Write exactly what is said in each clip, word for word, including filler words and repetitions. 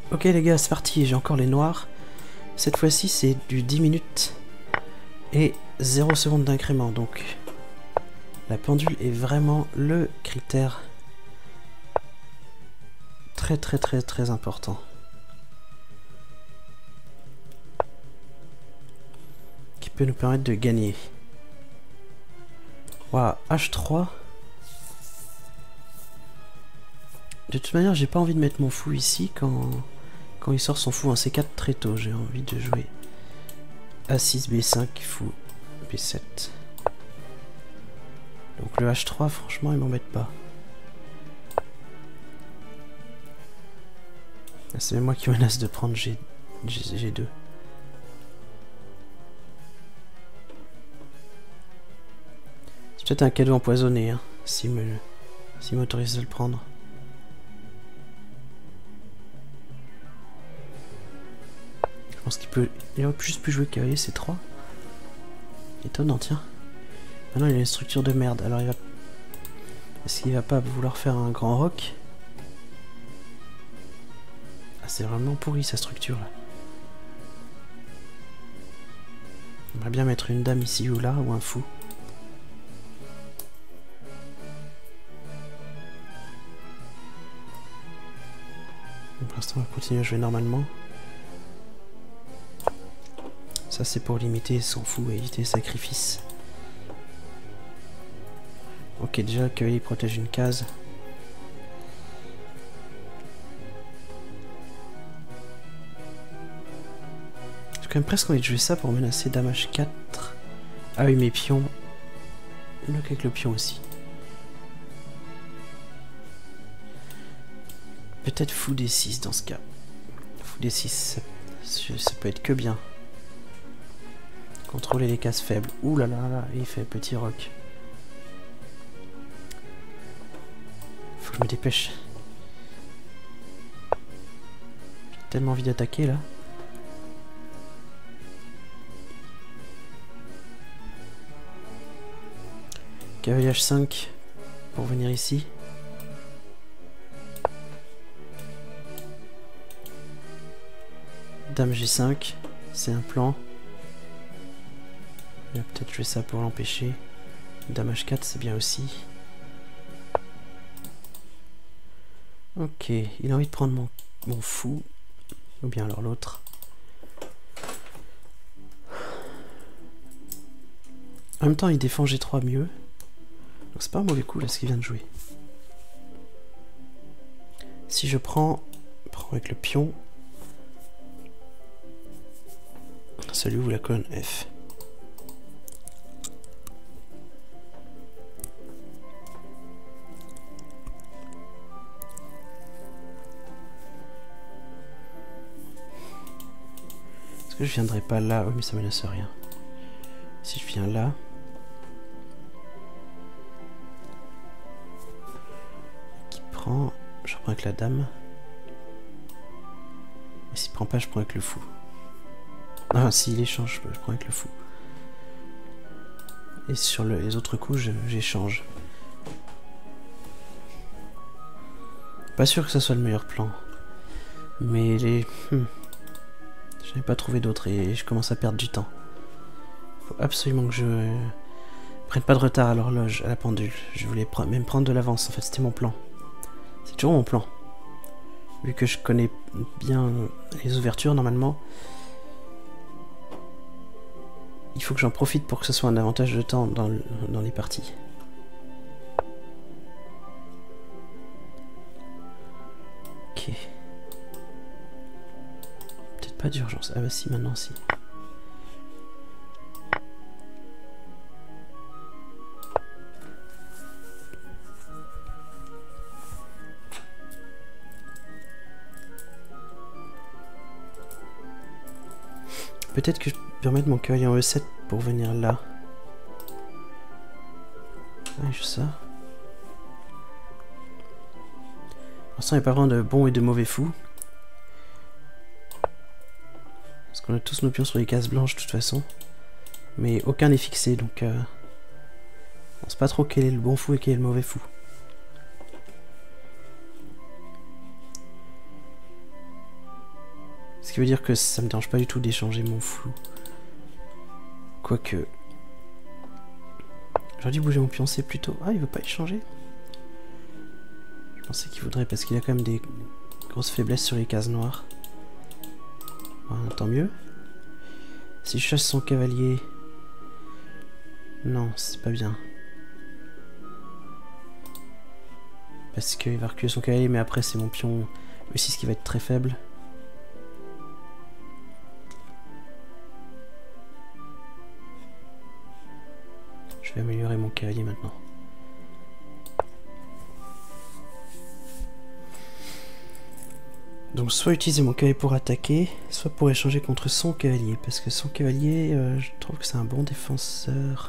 Ok les gars, c'est parti, j'ai encore les noirs. Cette fois-ci c'est du dix minutes et zéro secondes d'incrément, donc la pendule est vraiment le critère très très très très important. Qui peut nous permettre de gagner. Waouh, H trois. De toute manière, j'ai pas envie de mettre mon fou ici quand, quand il sort son fou en C quatre très tôt. J'ai envie de jouer A six, B cinq, fou, B sept. Donc le H trois, franchement, il m'embête pas. C'est même moi qui menace de prendre G, G, G deux. C'est peut-être un cadeau empoisonné, hein, s'il me, s'il m'autorise de le prendre. Je pense qu'il peut... Il aurait juste pu jouer cavalier C trois. Étonnant, tiens. Maintenant, il a une structure de merde. Alors, il va... Est-ce qu'il va pas vouloir faire un grand roc? Ah, c'est vraiment pourri, sa structure, là. J'aimerais bien mettre une dame ici ou là, ou un fou. Pour l'instant, on va continuer à jouer normalement. Ça, c'est pour limiter son fou et éviter le sacrifice. Ok, déjà, le cavalier protège une case. J'ai quand même presque envie de jouer ça pour menacer dame H quatre. Ah oui, mes pions. Donc avec le pion aussi. Peut-être fou D six dans ce cas. Fou D six, ça, ça peut être que bien. Contrôler les cases faibles. Ouh là là là, il fait petit roc. Faut que je me dépêche. J'ai tellement envie d'attaquer là. Cavalier H cinq pour venir ici. Dame G cinq, c'est un plan. Il va peut-être jouer ça pour l'empêcher. Dame H quatre, c'est bien aussi. Ok, il a envie de prendre mon, mon fou. Ou bien alors l'autre. En même temps, il défend G trois mieux. Donc c'est pas un mauvais coup là ce qu'il vient de jouer. Si je prends, prends avec le pion. Celui où la colonne F. Est-ce que je viendrai pas là? Oui, mais ça menace rien. Si je viens là. Qui prend? Je reprends avec la dame. Et s'il prend pas, je prends avec le fou. Ah, s'il échange, je prends avec le fou. Et sur le, les autres coups, j'échange. Pas sûr que ça soit le meilleur plan. Mais les... Hmm. J'avais pas trouvé d'autres et je commence à perdre du temps. Faut absolument que je euh, prenne pas de retard à l'horloge, à la pendule. Je voulais pre même prendre de l'avance, en fait, c'était mon plan. C'est toujours mon plan. Vu que je connais bien les ouvertures, normalement... Il faut que j'en profite pour que ce soit un avantage de temps dans, le, dans les parties. Ok. Peut-être pas d'urgence. Ah bah si, maintenant si. Peut-être que je peux remettre mon cavalier en E sept pour venir là. Ouais, je sais ça. Pour l'instant, il n'y a pas vraiment de bons et de mauvais fous. Parce qu'on a tous nos pions sur les cases blanches de toute façon. Mais aucun n'est fixé, donc... Euh, on ne sait pas trop quel est le bon fou et quel est le mauvais fou. Ce qui veut dire que ça me dérange pas du tout d'échanger mon flou. Quoique... J'aurais dû bouger mon pioncé plus tôt. Ah, il veut pas échanger? Je pensais qu'il voudrait parce qu'il a quand même des grosses faiblesses sur les cases noires. Voilà, tant mieux. Si je chasse son cavalier... Non, c'est pas bien. Parce qu'il va reculer son cavalier, mais après c'est mon pion E six qui va être très faible. Je vais améliorer mon cavalier maintenant. Donc soit utiliser mon cavalier pour attaquer, soit pour échanger contre son cavalier. Parce que son cavalier, euh, je trouve que c'est un bon défenseur.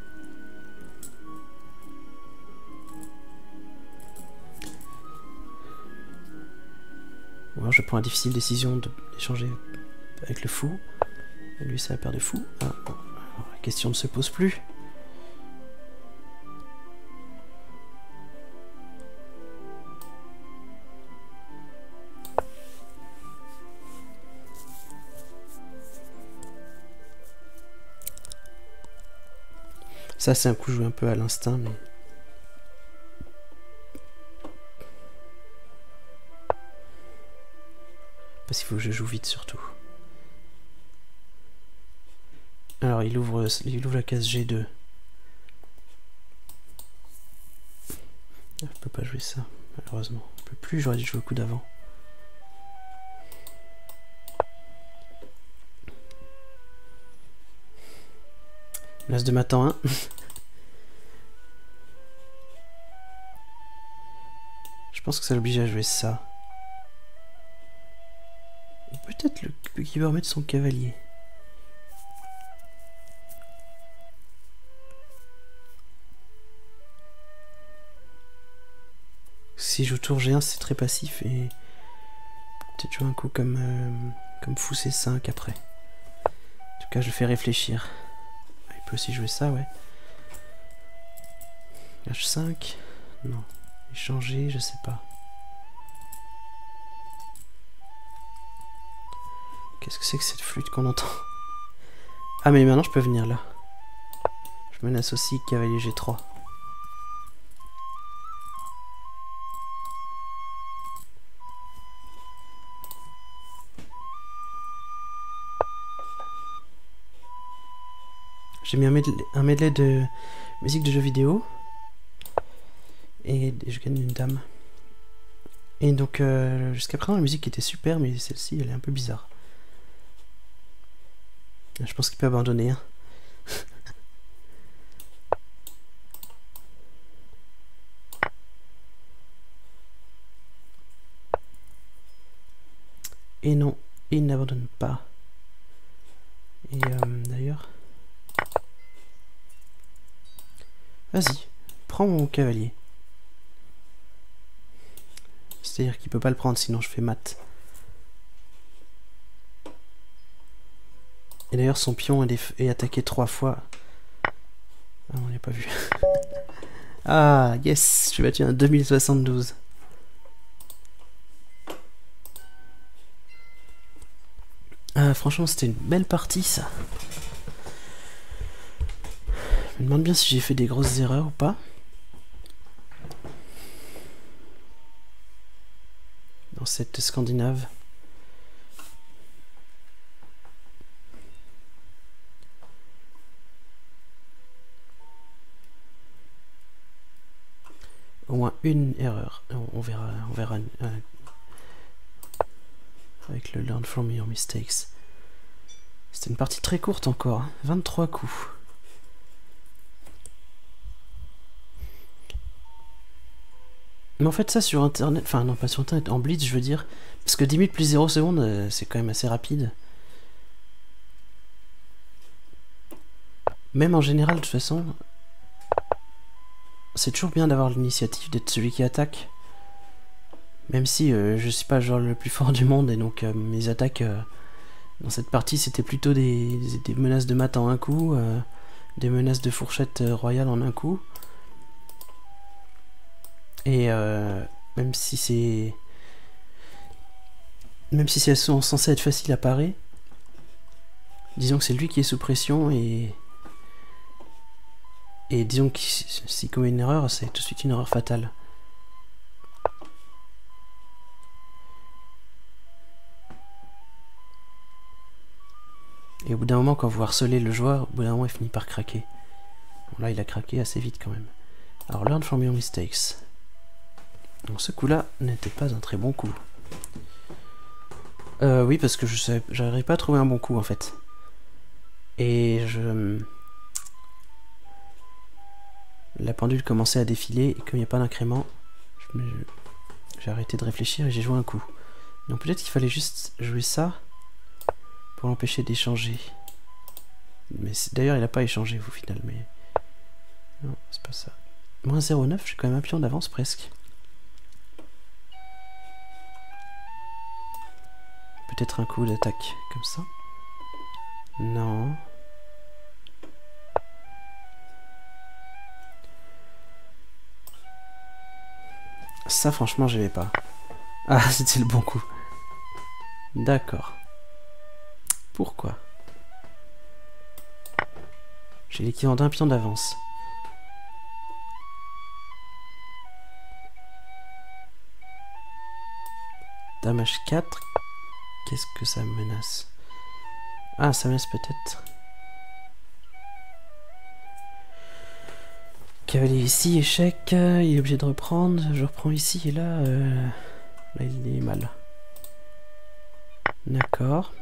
Ou alors je prends la difficile décision d'échanger avec le fou. Et lui, c'est la paire de fous. Ah, bon. Alors, la question ne se pose plus. Ça, c'est un coup joué un peu à l'instinct, mais... Parce qu'il faut que je joue vite, surtout. Alors, il ouvre, il ouvre la case G deux. Je peux pas jouer ça, malheureusement. Je peux plus, j'aurais dû jouer le coup d'avant. L'as de Matan un. Je pense que ça l'oblige à jouer ça. Peut-être le qui va remettre son cavalier. Si je joue tour G un, c'est très passif et peut-être jouer un coup comme, euh, comme fou C cinq après. En tout cas, je le fais réfléchir. Il peut aussi jouer ça, ouais. H cinq. Non. Échanger, je sais pas. Qu'est-ce que c'est que cette flûte qu'on entend? Ah, mais maintenant je peux venir là. Je menace aussi cavalier G trois. J'ai mis un medley, un medley de musique de jeux vidéo. Et je gagne une dame. Et donc, euh, jusqu'à présent, la musique était super, mais celle-ci, elle est un peu bizarre. Je pense qu'il peut abandonner. Hein. Et non, il n'abandonne pas. Et euh, d'ailleurs... Vas-y, prends mon cavalier. C'est-à-dire qu'il peut pas le prendre, sinon je fais mat. Et d'ailleurs son pion est, est attaqué trois fois. Ah, on l'a pas vu. Ah, yes, je suis battu un deux mille soixante-douze. Ah, franchement, c'était une belle partie, ça. Je me demande bien si j'ai fait des grosses erreurs ou pas. Dans cette Scandinave. Au moins une erreur. On, on verra, on verra euh, avec le Learn from your mistakes. C'était une partie très courte encore, hein, vingt-trois coups. Mais en fait ça sur internet, enfin non pas sur internet, en blitz je veux dire, parce que dix minutes plus zéro secondes euh, c'est quand même assez rapide. Même en général de toute façon, c'est toujours bien d'avoir l'initiative, d'être celui qui attaque. Même si euh, je suis pas le joueur le plus fort du monde et donc euh, mes attaques euh, dans cette partie c'était plutôt des, des menaces de mat en un coup, euh, des menaces de fourchette euh, royale en un coup. Et euh, même si c'est même si elles sont censées être faciles à parer, disons que c'est lui qui est sous pression et... Et disons que s'il commet une erreur, c'est tout de suite une erreur fatale. Et au bout d'un moment, quand vous harcelez le joueur, au bout d'un moment, il finit par craquer. Bon, là, il a craqué assez vite quand même. Alors, learn from your mistakes. Donc, ce coup-là n'était pas un très bon coup. Euh, oui, parce que je n'arrive pas à trouver un bon coup, en fait. Et je... La pendule commençait à défiler, et comme il n'y a pas d'incrément, j'ai arrêté de réfléchir et j'ai joué un coup. Donc peut-être qu'il fallait juste jouer ça pour l'empêcher d'échanger. Mais d'ailleurs, il n'a pas échangé au final, mais... Non, c'est pas ça. moins zéro virgule neuf, j'ai quand même un pion d'avance presque. Peut-être un coup d'attaque comme ça. Non. Ça, franchement, j'y vais pas. Ah, c'était le bon coup. D'accord. Pourquoi? J'ai l'équivalent d'un pion d'avance. Dame H quatre. Qu'est-ce que ça menace? Ah, ça menace peut-être. Cavalier ici, échec. Il est obligé de reprendre. Je reprends ici et là... Euh, là, il est mal. D'accord.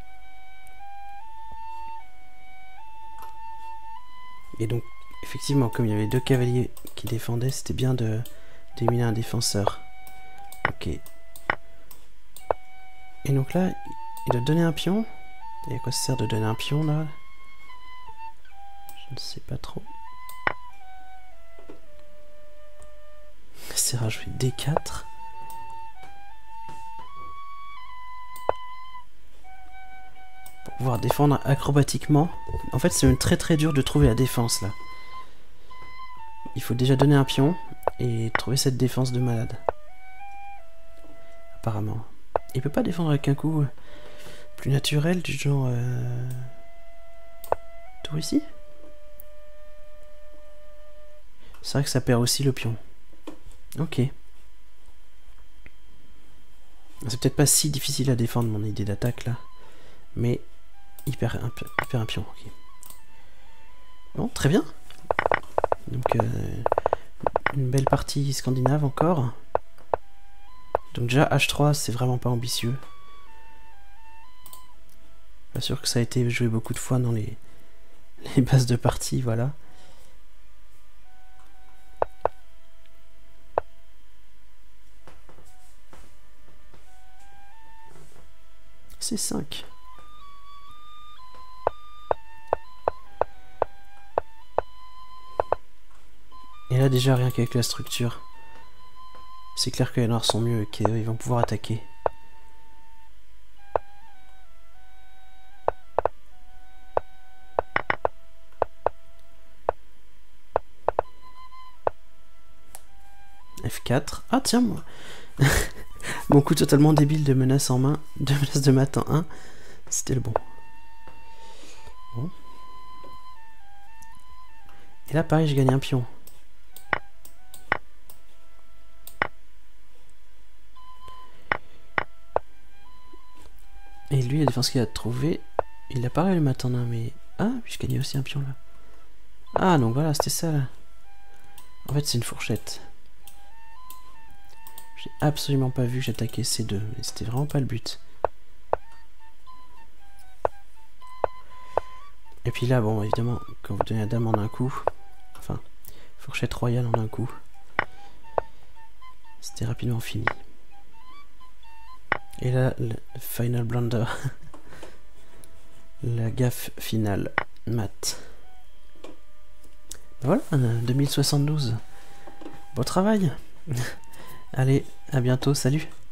Et donc, effectivement, comme il y avait deux cavaliers qui défendaient, c'était bien de d'éliminer un défenseur. Ok. Et donc là, il doit donner un pion. Et à quoi ça sert de donner un pion, là? Je ne sais pas trop. Ça sert à jouer D quatre. Pour pouvoir défendre acrobatiquement. En fait, c'est très très dur de trouver la défense, là. Il faut déjà donner un pion et trouver cette défense de malade. Apparemment. Il peut pas défendre avec un coup plus naturel, du genre... Euh... Tour ici. C'est vrai que ça perd aussi le pion. Ok. C'est peut-être pas si difficile à défendre mon idée d'attaque là. Mais il perd un, il perd un pion. Okay. Bon, très bien. Donc euh, une belle partie scandinave encore. Donc déjà H trois c'est vraiment pas ambitieux. Pas sûr que ça a été joué beaucoup de fois dans les, les bases de partie, voilà. C'est cinq. Et là déjà rien qu'avec la structure, c'est clair que les noirs sont mieux et qu'ils vont pouvoir attaquer. F quatre. Ah tiens moi. Mon coup totalement débile de menace en main, de menace de mat en un, c'était le bon. Bon. Et là pareil, je gagne un pion. Et lui, la défense qu'il a trouvé, il a pareil le mat en un, mais... Ah, puis je gagnais aussi un pion là. Ah, donc voilà, c'était ça là. En fait, c'est une fourchette. J'ai absolument pas vu que j'attaquais C deux, mais c'était vraiment pas le but. Et puis là, bon, évidemment, quand vous donnez la dame en un coup, enfin, fourchette royale en un coup, c'était rapidement fini. Et là, le final blunder, la gaffe finale, mat. Voilà, deux mille soixante-douze. Beau travail. Allez, à bientôt, salut.